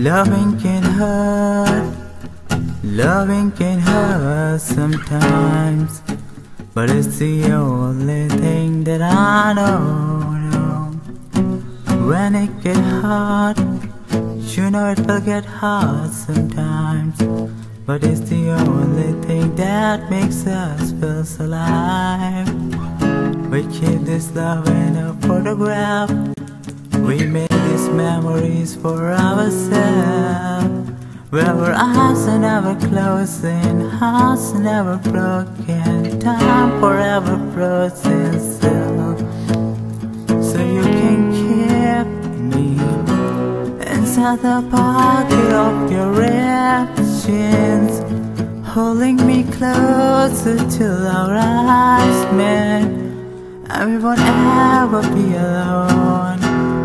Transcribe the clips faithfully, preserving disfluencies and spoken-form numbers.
Loving can hurt, loving can hurt sometimes, but it's the only thing that I know, know. When it get hard, you know it will get hard sometimes, but it's the only thing that makes us feel alive. We keep this love in a photograph. We made these memories for ourselves, where our eyes are never closing, hearts are never broken, time forever frozen still. So you can keep me inside the pocket of your ripped jeans, holding me closer till our eyes meet, and we won't ever be alone.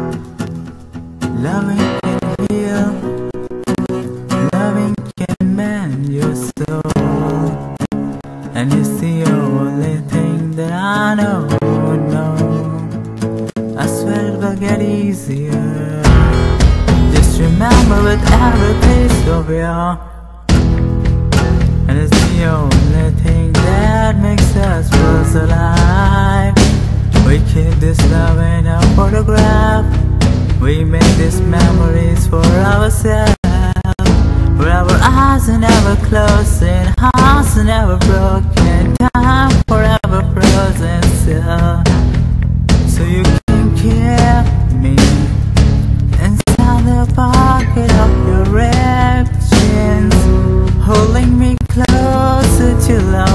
Loving can heal, loving can mend your soul, and it's the only thing that I know, know. I swear it will get easier. Just remember with every piece of you, and it's the only thing that makes us feel alive. We keep this love in a photograph. We make these memories for ourselves, where our eyes are never closing, hearts are never broken, time forever frozen still. So you can keep me inside the pocket of your ripped jeans, holding me closer till I